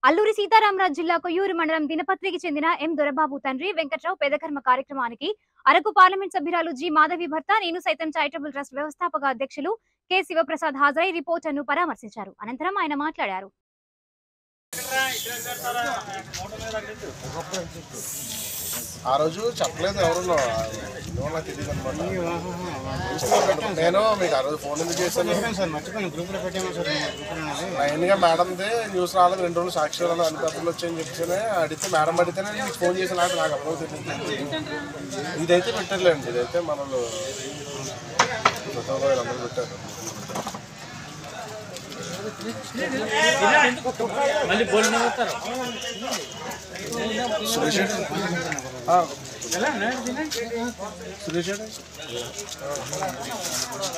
అల్లూరి సీతారామరాజు జిల్లా కొయ్యూరు మండలం దినపత్రికి చెందిన ఎం దొరబాబు తండ్రి వెంకట్రావు పేదకర్మ కార్యక్రమానికి అరకు పార్లమెంట్ సభ్యురాలు జి మాధవి భర్త నేను సైతం చారిటబుల్ ట్రస్ట్ వ్యవస్థాపక అధ్యక్షులు కె శివప్రసాద్ హాజరై రిపోర్టర్ను పరామర్శించారు. అనంతరం ఆయన మాట్లాడారు. ఆ రోజు చెప్పలేదు ఎవరు నాకు తెలియదు అనమాట. నేను మీకు ఆ రోజు ఫోన్ ఎందుకు చేశాను లైన్గా మేడంది న్యూస్ రాలేదు 2 రోజులు సాక్షి అన్ని వచ్చాయని చెప్తేనే అడిగితే మేడం అడిగితేనే నేను ఫోన్ చేసిన నాకు అప్పుడు తెలియదు. ఇదైతే పెట్టారులేండి, ఇదైతే మనలో అందరూ పెట్టారు. సురేష్